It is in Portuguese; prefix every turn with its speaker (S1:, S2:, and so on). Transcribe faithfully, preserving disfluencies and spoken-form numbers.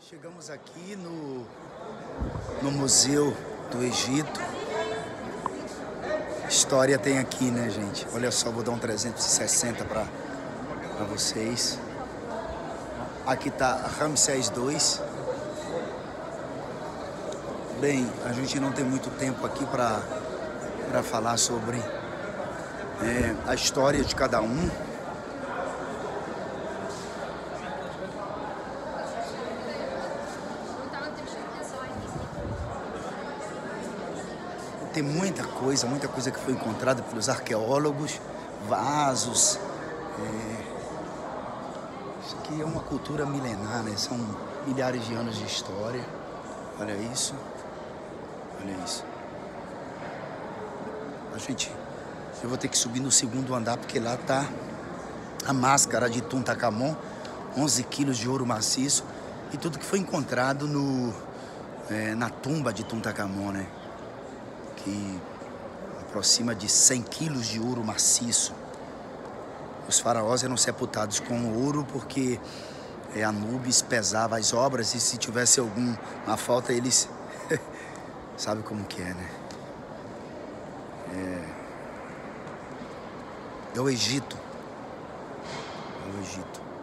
S1: Chegamos aqui no, no Museu do Egito. História tem aqui, né, gente? Olha só, vou dar um trezentos e sessenta para vocês. Aqui tá Ramsés dois. Bem, a gente não tem muito tempo aqui para para falar sobre é, a história de cada um. Tem muita coisa, muita coisa que foi encontrada pelos arqueólogos, vasos. É... Isso aqui é uma cultura milenar, né? São milhares de anos de história. Olha isso. Olha isso. A gente... Eu vou ter que subir no segundo andar, porque lá tá a máscara de Tutankhamon, onze quilos de ouro maciço e tudo que foi encontrado no, é, na tumba de Tutankhamon, né? Que aproxima de cem quilos de ouro maciço. Os faraós eram sepultados com ouro porque é, Anubis pesava as obras e se tivesse alguma falta, eles... Sabe como que é, né? É, é o Egito. É o Egito.